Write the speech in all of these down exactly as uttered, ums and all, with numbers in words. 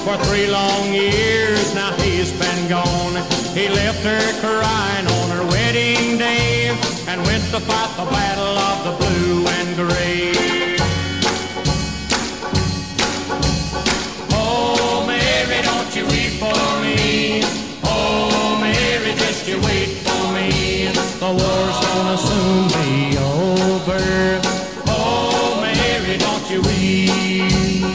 For three long years now he's been gone. He left her crying on her wedding day and went to fight the battle of the blue and gray. Oh, Mary, don't you weep for me. Oh, Mary, just you wait for me. The war's gonna soon be over. Oh, Mary, don't you weep.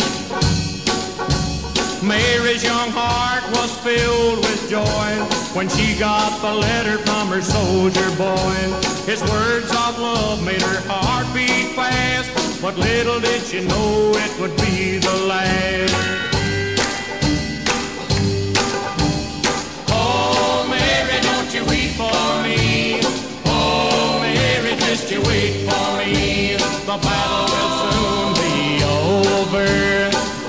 Mary's young heart was filled with joy when she got the letter from her soldier boy. His words of love made her heart beat fast, but little did she know it would be the last. Oh, Mary, don't you weep for me. Oh, Mary, just you wait for me. The battle will soon be over.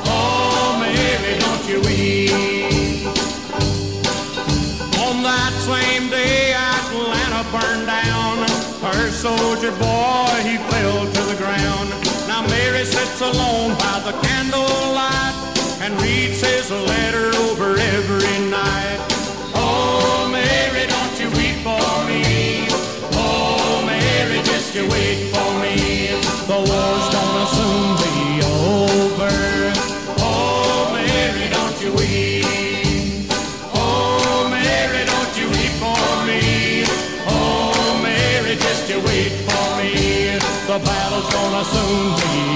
On that same day Atlanta burned down. Her soldier boy, he fell to the ground. Now Mary sits alone by the candlelight and reads his letter over every night. Oh, Mary, don't you weep for me. Oh, Mary, just you wait for me. The war's gonna soon be over. Oh, Mary, don't you weep. Oh, Mary, don't you weep for me. Oh, Mary, just you wait for me. The battle's gonna soon be